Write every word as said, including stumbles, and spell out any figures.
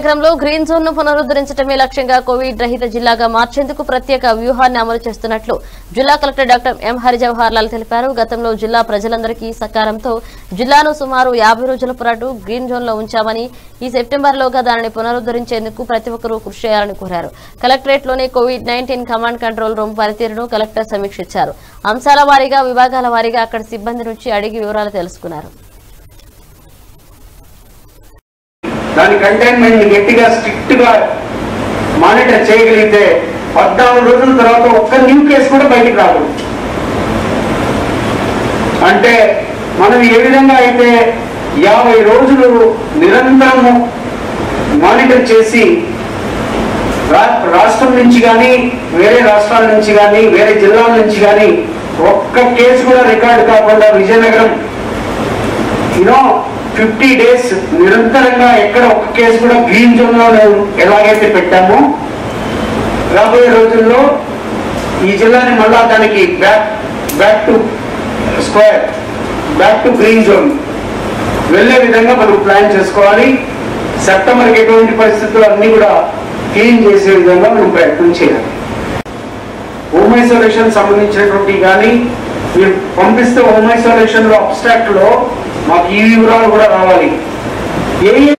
విజయనగరంలో green zone ను పునరుద్ధరించడమే లక్ష్యంగా కోవిడ్ రహిత జిల్లాగా మార్చేందుకు ప్రత్యేక వ్యూహాన్ని అమలు చేస్తున్నట్లు జిల్లా collector doctor M Harijawahar Lal తెలిపారు. గతంలో జిల్లా ప్రజలందరికీ సహకారంతో జిల్లాను సుమారు యాభై రోజుల పాటు గ్రీన్ జోన్ లో ఉంచామని, ఈ సెప్టెంబర్లోగా దానిని పునరుద్ధరించేందుకు ప్రతి ఒక్కరూ కృషి చేయాలని కోరారు. కలెక్టరేట్ లోని Covid nineteen command control room పనితీరును కలెక్టర్ సమీక్షించారు. అంశాల వారీగా, విభాగాల వారీగా అక్కడ సిబ్బంది నుంచి అడిగి వివరాలు తెలుసుకున్నారు. దాని కంటైన్మెంట్ గట్టిగా స్ట్రిక్ట్ గా మానిటర్ చేయగలిగితే పద్నాలుగు రోజుల తర్వాత ఒక్క న్యూ కేసు కూడా బయటికి రాదు. అంటే మనం ఏ విధంగా అయితే యాభై రోజులు నిరంతరము మానిటర్ చేసి రాష్ట్రం నుంచి కానీ, వేరే రాష్ట్రాల నుంచి కానీ, వేరే జిల్లాల నుంచి కానీ ఒక్క కేసు కూడా రికార్డు కాకుండా విజయనగరం యూనో ఫిఫ్టీ డేస్ నిరంతరంగా ఎక్కడ ఒక్క కేసు కూడా గ్రీన్ జోన్ లో ఎలాగైతే పెట్టామో, రాబోయే రోజుల్లో ఈ జిల్లాని మళ్ళా దానికి back back to square, back to green zone వెళ్లే విధంగా మనం ప్లాన్ చేసుకోవాలి. సెప్టెంబర్కి ఎటువంటి పరిస్థితులు అన్ని కూడా క్లీన్ చేసే విధంగా మనం ప్రయత్నం చేయాలి. హోమ్ ఐసోలేషన్ సంబంధించినటువంటి కానీ మీరు పంపిస్తే హోమ్ ఐసోలేషన్ లో అబ్స్ట్రాక్ట్ లో మాకు ఈ వివరాలు కూడా రావాలి. ఏ